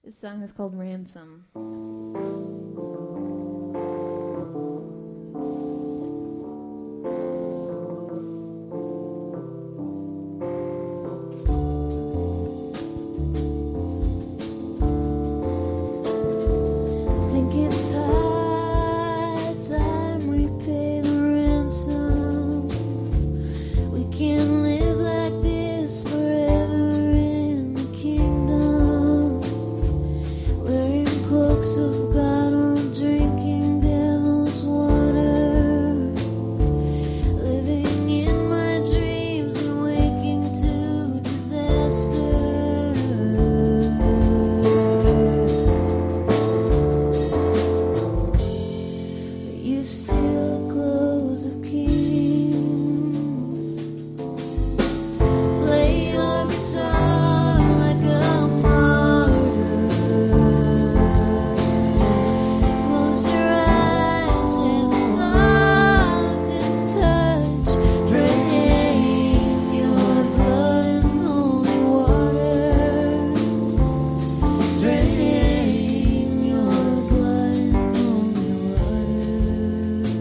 This song is called Ransom. I think it's high time we pay the ransom. We can't live like this forever in the kingdom, wearing cloaks of God while drinking devil's water, living in my dreams and waking to disaster. But you steal the clothes of kings, play your guitar like a martyr, close your eyes and the softest touch, drain your blood in holy water, drain your blood in holy water.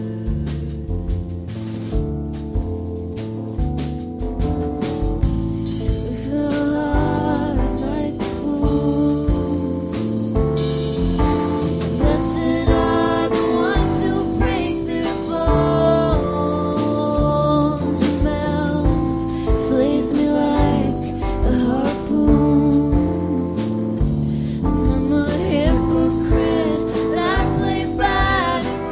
We fell hard like fools. Blessed are the ones who break their bones. Your mouth slays me like a harpoon. I'm a hypocrite, but I play by the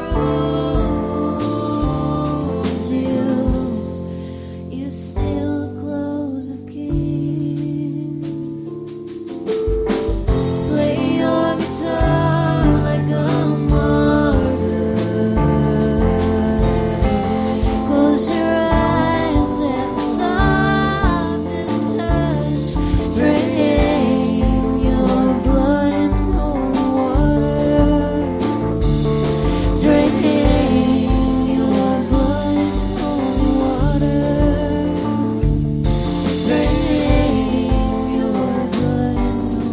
rules. You steal the clothes of kings, play your guitar like a martyr, close your eyes and the softest touch, drain your blood in holy water, drain your blood in holy water, drain your blood in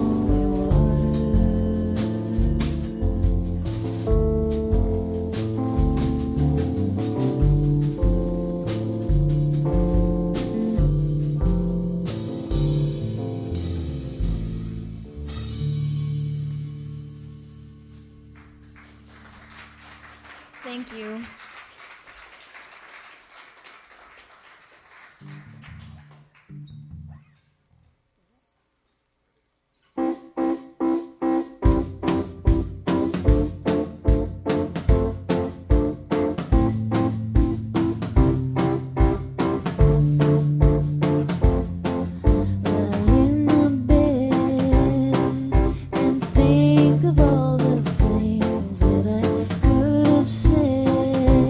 Thank you. Lie in the bed and think of all the things that I could have said.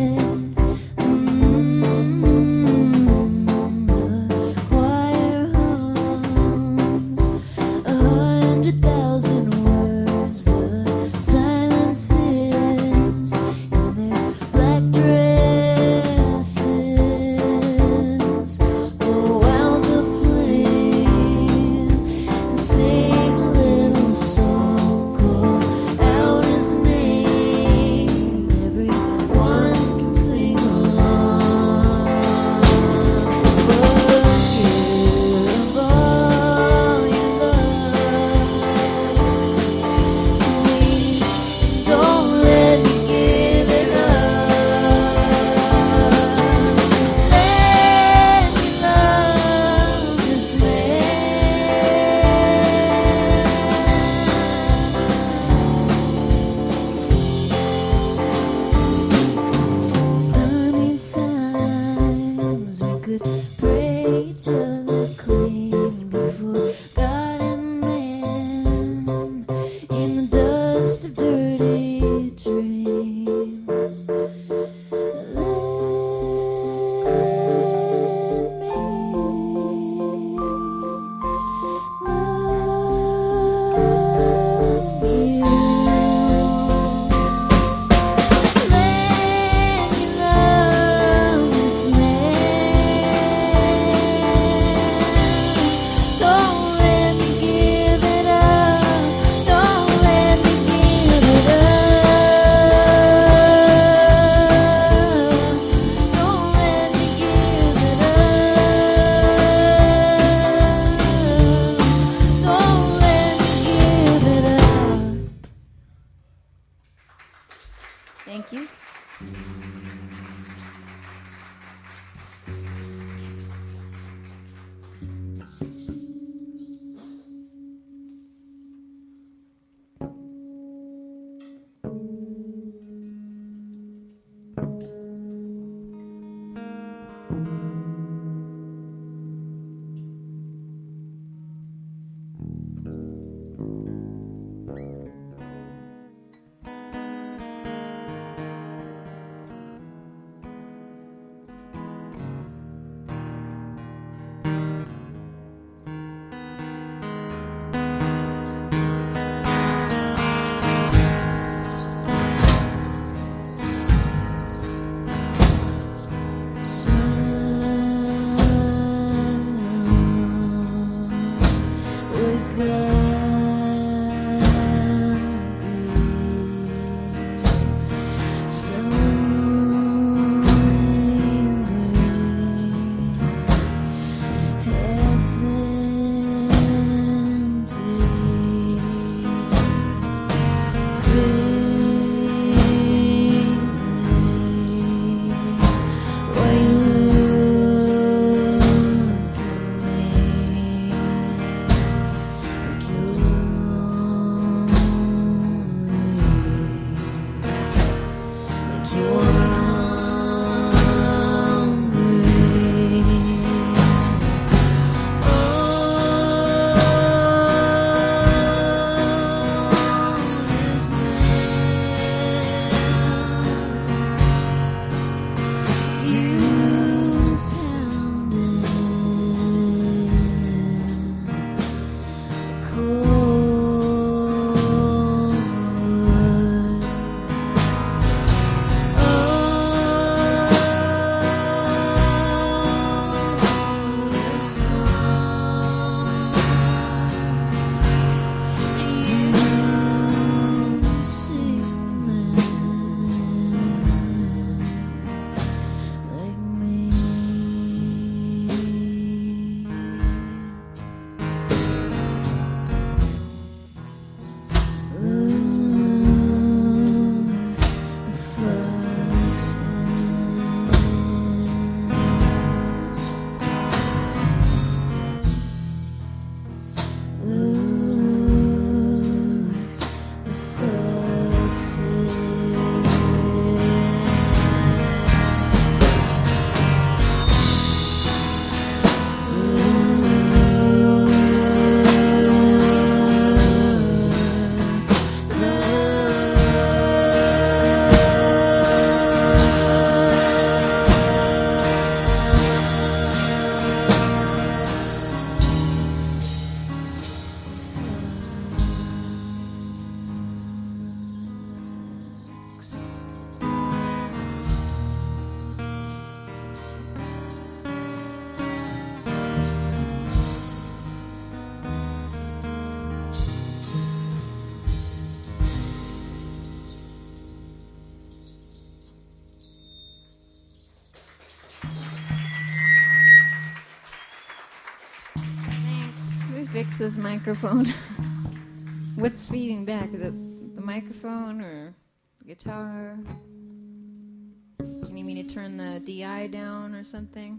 fix this microphone. What's feeding back? Is it the microphone or the guitar? Do you need me to turn the DI down or something?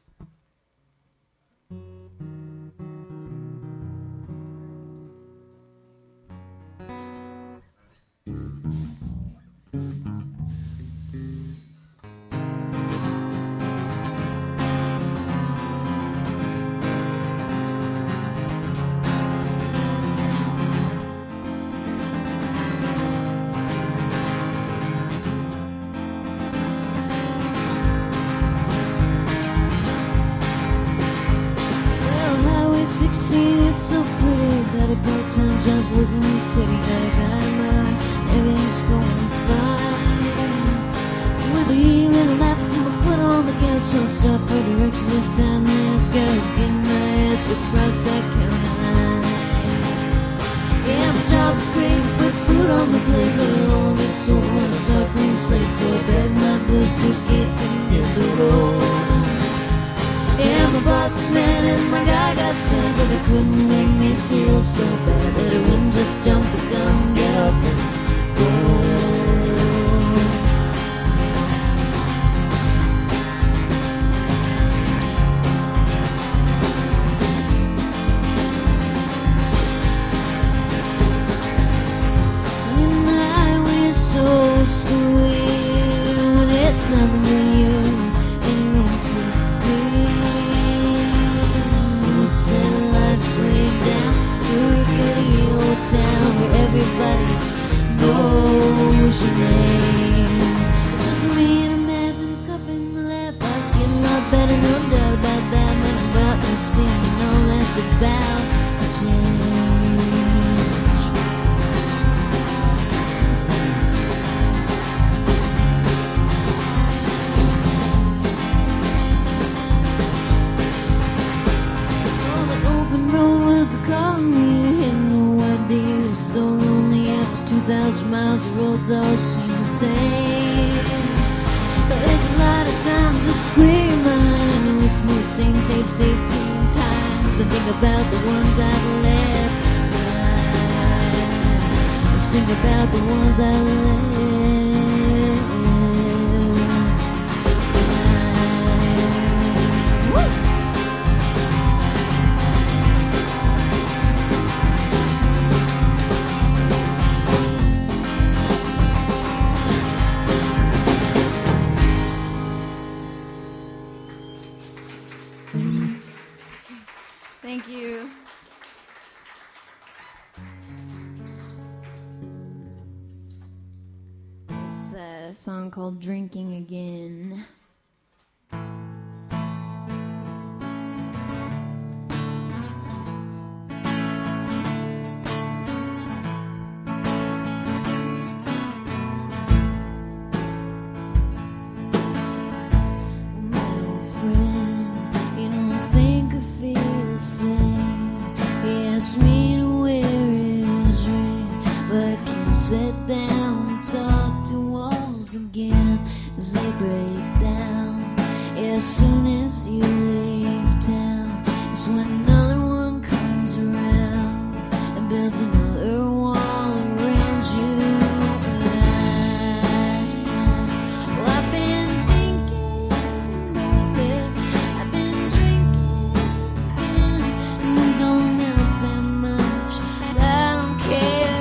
Working in the city, got a guy in mind, everything's going fine. So with the evening lap, put my foot on the gas, so stop for direction of time. Let's go get my ass across that county line. Yeah, my job is great, put food on the plate, but it only so one start clean slate. So I bag my blue suitcase and hit the road. Yeah, my boss is mad and my guy got sad, but they couldn't make me feel so bad that I wouldn't just jump the gun, get up and go. And the highway is so sweet when it's nothing but you. Way down to a rickety old town where everybody knows your name. It's just me and a map and a cup in my lap. Life's getting a lot better, no doubt about that. Nothing about this feeling, all that's about a change. Calling me, had no idea it was so lonely. After 2,000 miles, the roads all seem the same. But there's a lot of time to scream and listen to the same tapes 18 times and think about the ones I've left behind. Just think about the ones I left behind. Thank you. It's a song called Drinking Again. Sit down and talk to walls again as they break down. Yeah, as soon as you leave town, it's when another one comes around and builds another wall around you. But I've been thinking about it. I've been drinking and it don't help that much, but I don't care.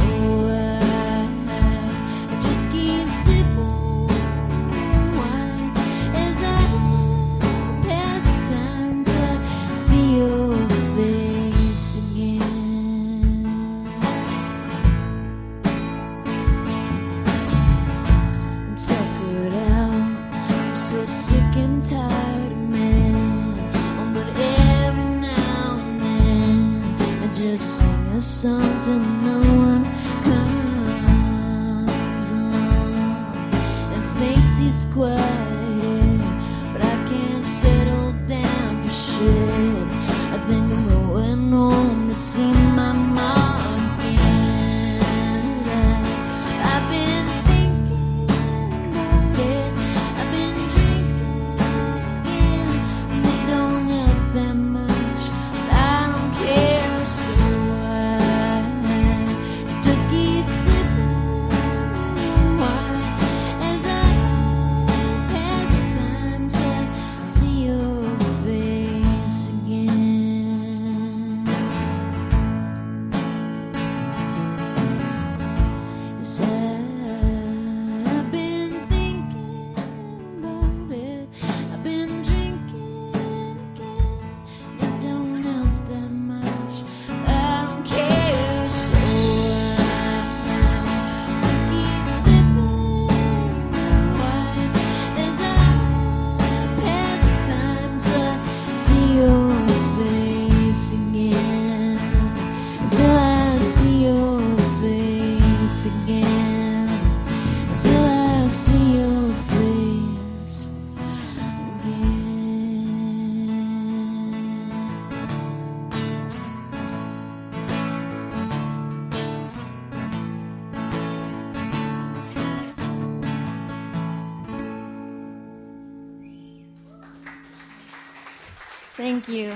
Tired of men, oh, but every now and then I just sing a song till no one comes along and thinks he's quiet, but I can't settle down for shit. I think I'm going home to see my mom again. I've been thinking about it. I've been drinking. Don't help that much, but I don't care. I've been thinking about it. I've been drinking again. It don't help that much. I don't care, so I just keep sipping wine as I pass the time till I see your face again. Till I see your face again. Till I see your face again. Thank you.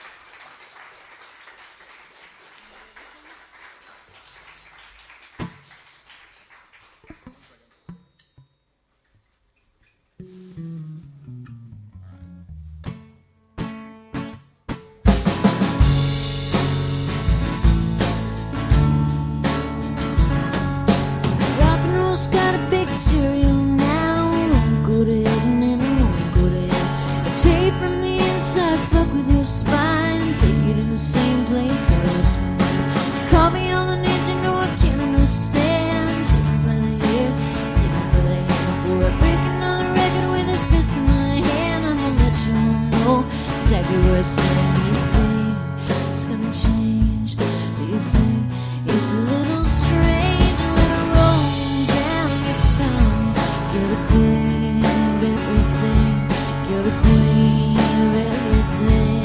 Rock and roll's got a big stereo now. Won't go to heaven and I won't go to hell. A tape from the inside, fuck with your spine. Take you to the same place I lost my mind. Call me on the net, you know I can't understand. Take me by the hair, take me by the hand. Before I break another record with a fist in my hand, I'm gonna let you know exactly where I stand. Do you think it's gonna change? Do you think it's a little strange? A little roll down your tongue. You're the queen of everything. You're the queen of everything.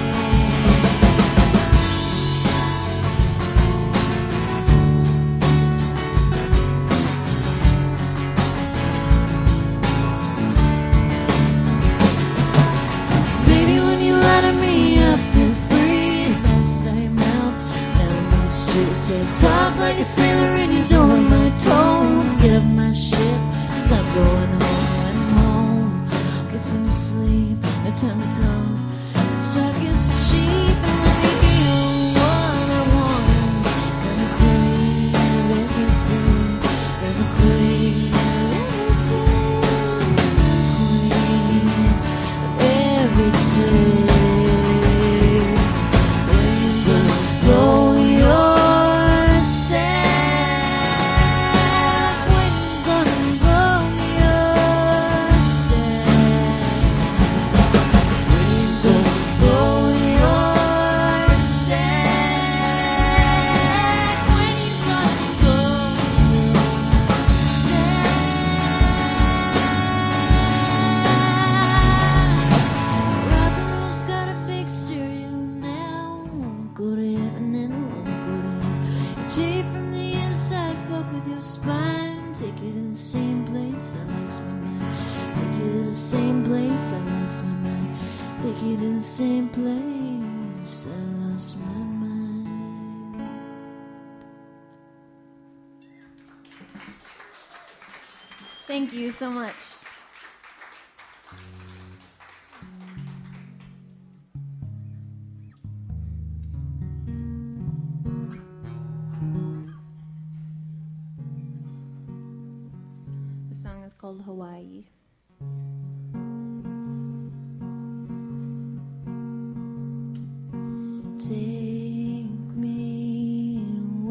Baby, when you lie to me, I feel free. Bounce out your mouth down in the street. Say talk like a sailor and you don't hurt my toe. Get up my ship, 'cause I'm going home. I'm home. Get some sleep, no time to talk. This talk is cheap and let me hear what I want. You're the queen of everything. You're the queen of everything. Queen of everything. When you blow your stack, when you gonna blow your stack, when you gonna blow your stack, when you gonna blow your stack. Rock and roll's got a big stereo now. Won't go to heaven and I won't go to hell. You take from the inside, fuck with your spine. Take you to the same place I lost my mind. Take you to the same place I lost my mind. Take you to the same place I lost my mind. Thank you so much. The song is called Hawaii. Take me to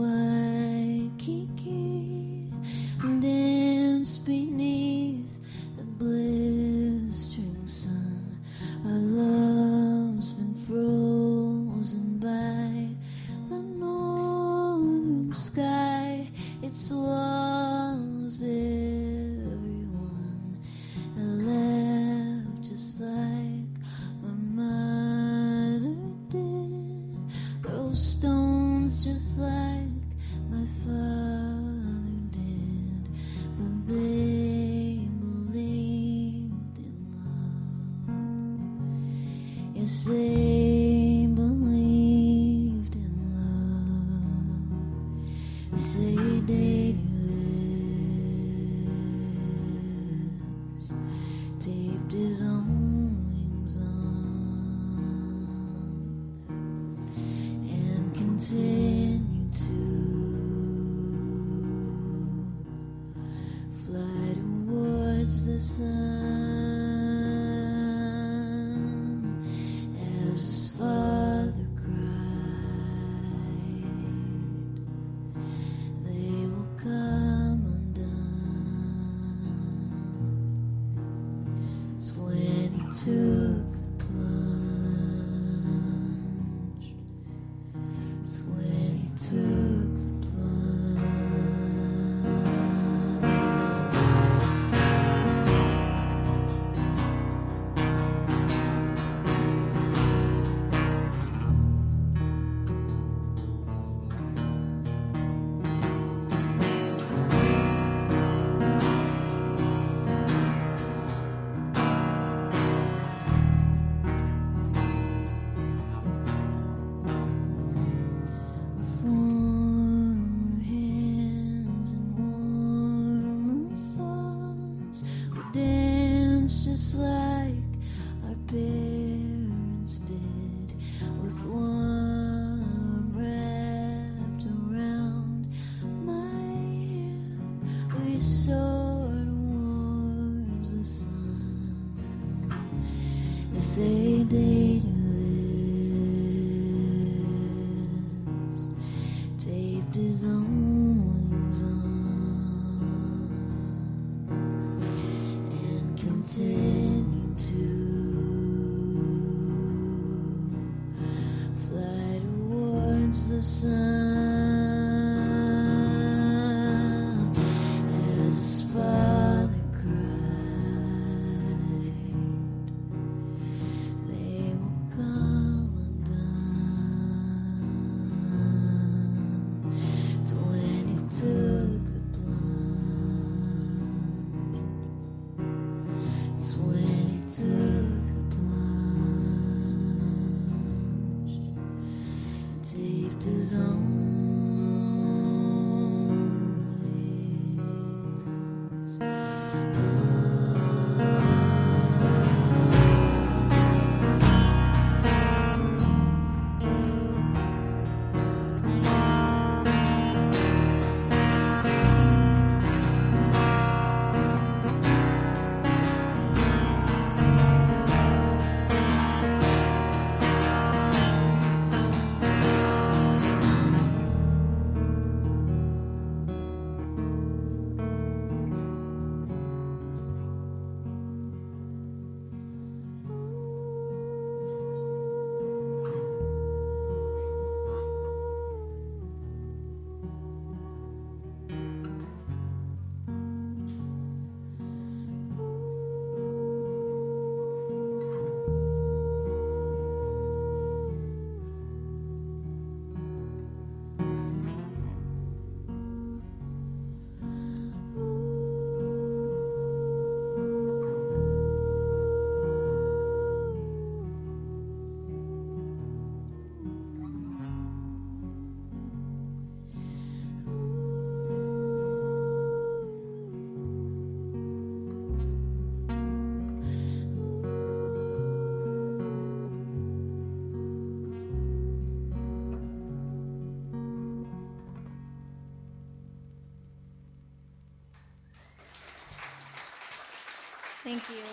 Waikiki and dance beneath the blistering sun. Our love's been frozen by the northern sky. It swallows everyone. I laugh just like my mother did. Those stones just like my father did. But they believed in love. Yes, they believed in love. They say Daddy lives. Taped his own wings on and continued to as his father cried. They will come undone. It's when he took the plunge. It's when he took the warmer hands and warmer thoughts. We dance just like our parents did, with one arm wrapped around my hip. We soared towards the sun. It's a day to taped his own wings on and continued to fly towards the sun as his father cried. They will come undone. It's when he took the plunge. It's when he took the plunge. Taped his own wings. Thank you.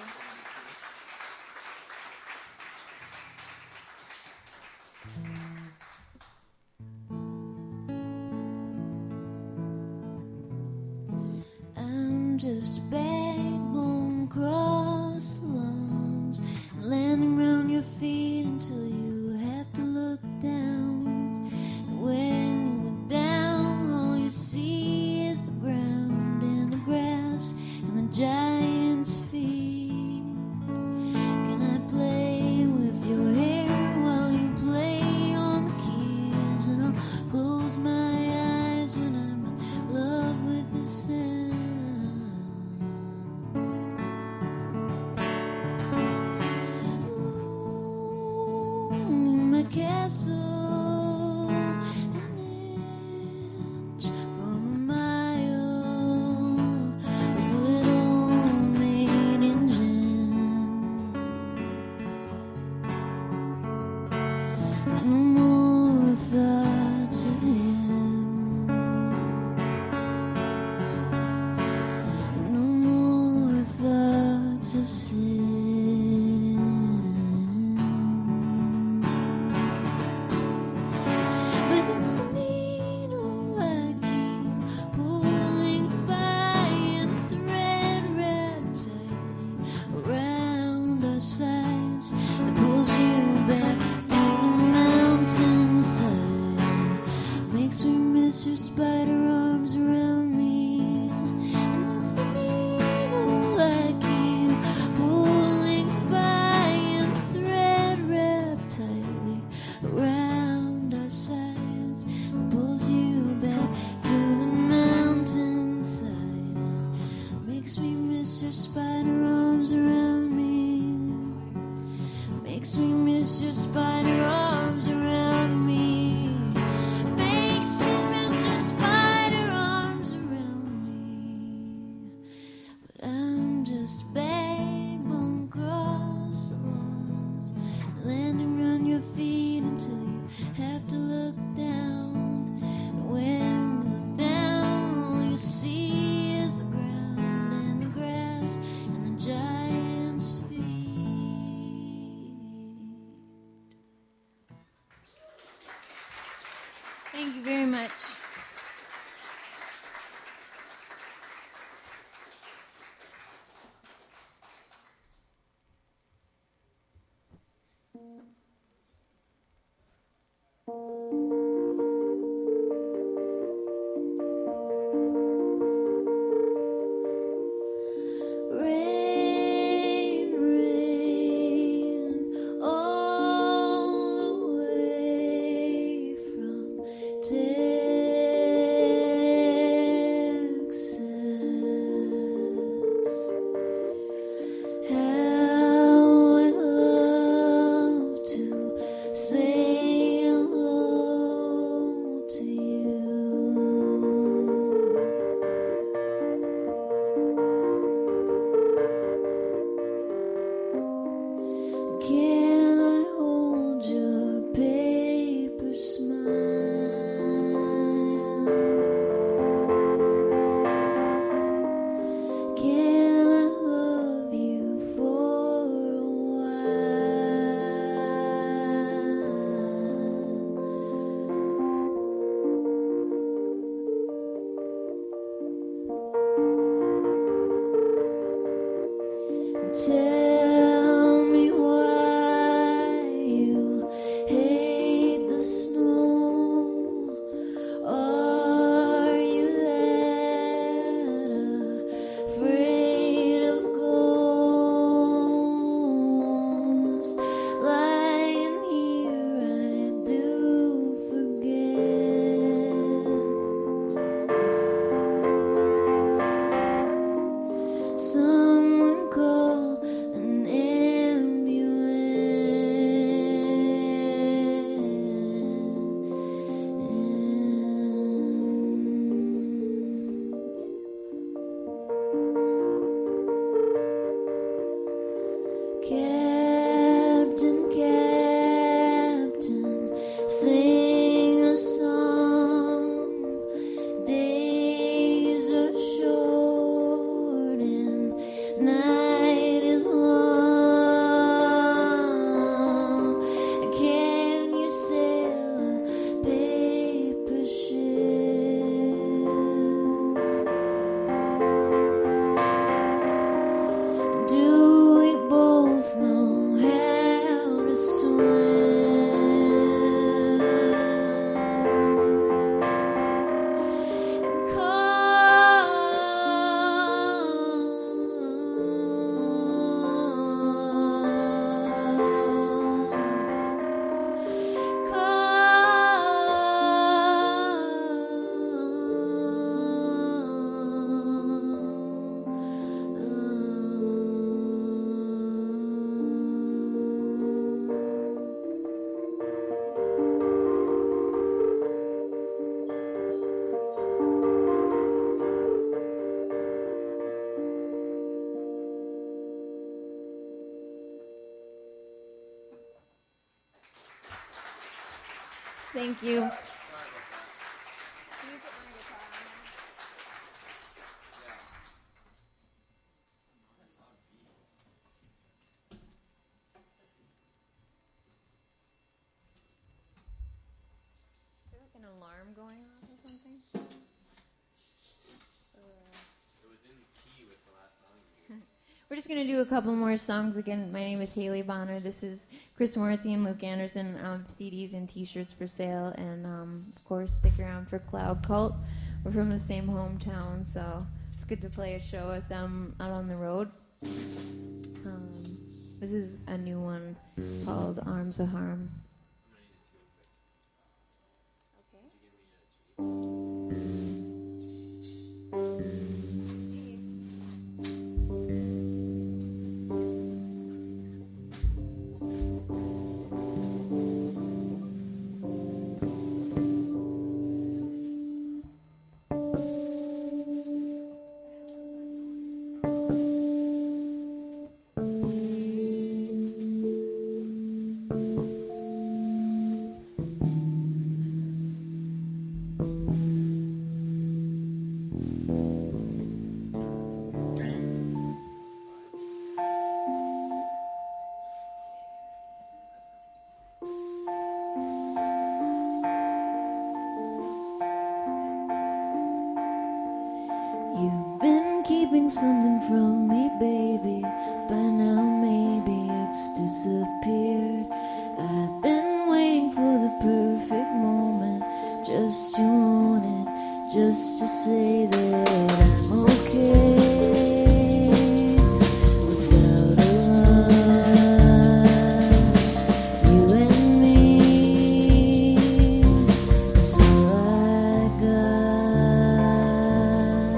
I'm just a bag blown across the lawns, landing round your feet until you have to look down. And when you look down, all you see is the ground and the grass and the giant's feet. Can I play with your hair while you play on the keys? And I'll close my eyes when I'm in love with the sound. Thank you. An alarm going off or something? It was in key with the last song. We're just going to do a couple more songs. Again, my name is Haley Bonar. This is Chris Morrissey and Luke Anderson. CDs and T-shirts for sale. And, of course, stick around for Cloud Cult. We're from the same hometown, so it's good to play a show with them out on the road. This is a new one called Arms of Harm. You've been keeping something from me, baby. By now maybe it's disappeared. I've been waiting for the perfect moment, just to own it, just to say that I'm okay. Without a lie, you and me is all I got.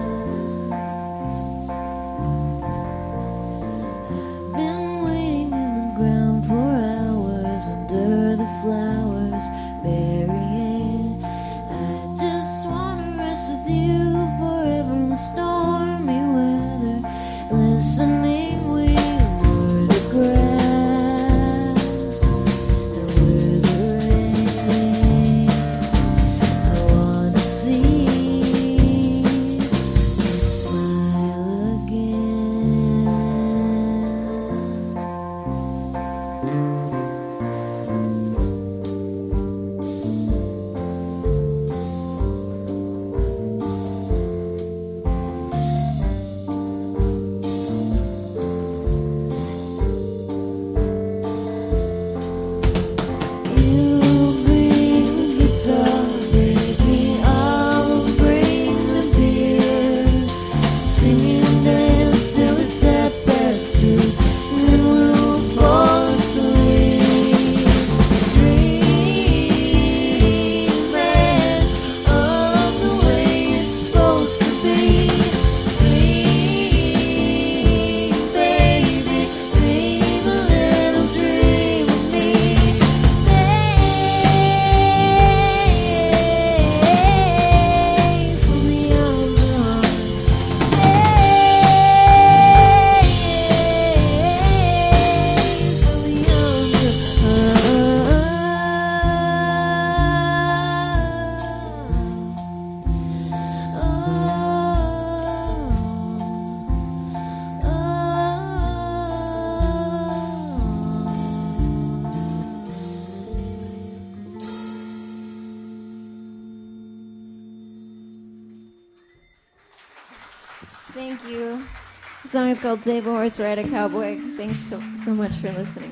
I've been waiting in the ground for hours under the flowers, burying. I just wanna rest with you forever in the stormy weather, listening we were the grass and we're the rain. I wanna see you smile again. You bring the guitar, baby, I'll bring the beer. Sing and dance till it's at past 2, and then we'll fall asleep. Dreaming of the way it's supposed to be. Dream, baby, dream a little dream of me. Safe from the arms of harm. Safe from the arms of Thank you. The song is called Save a Horse, Ride a Cowboy. Thanks so much for listening.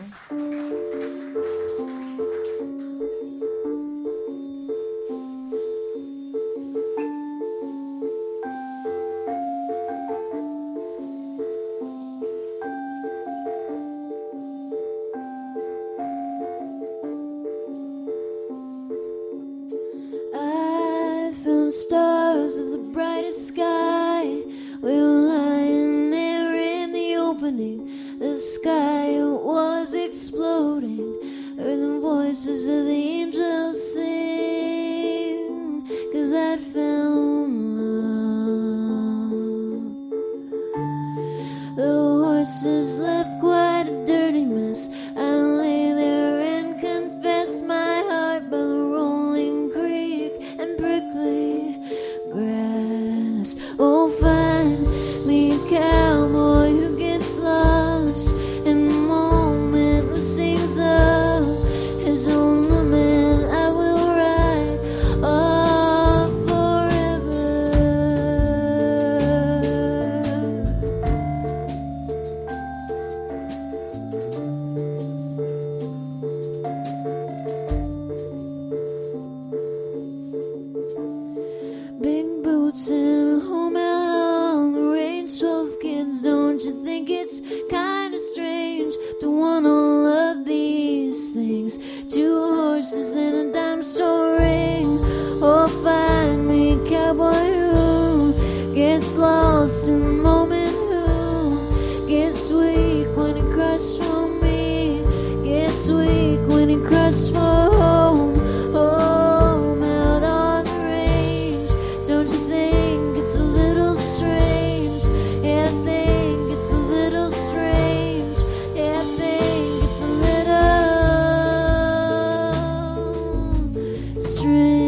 I found stars of the brightest sky. We were lying there in the opening. The sky was exploding. Heard the voices of the angels sing, 'cause I'd found love. The horses left quite a dirty mess. I lay there and confessed my heart by the rolling gets lost in the moment? Who gets weak when it cries for me? Gets weak when it cries for home, home out on the range. Don't you think it's a little strange? Yeah, I think it's a little strange. Yeah, I think it's a little strange.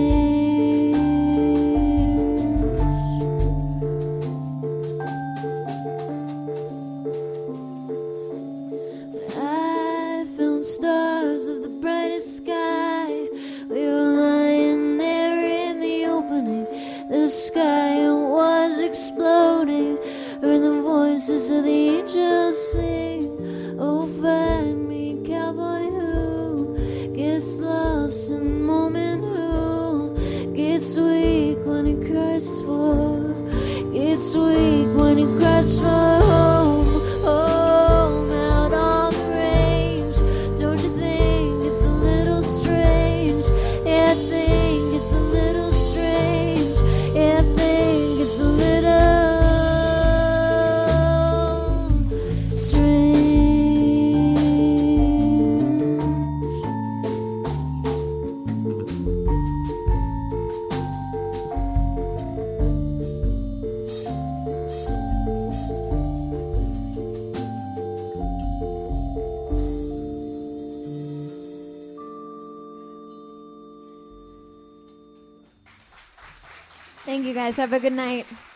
I found stars of the brightest sky. We were lying there in the opening. The sky was exploding. Heard the voices of the angels sing. Oh, find me, cowboy, who gets lost in the moment? Who gets weak when he cries for? Gets weak when he cries for home, home out on the range. Don't you think it's a little strange? Yeah, I think it's a little strange. Yeah, I think it's a little strange. Thank you guys. Have a good night.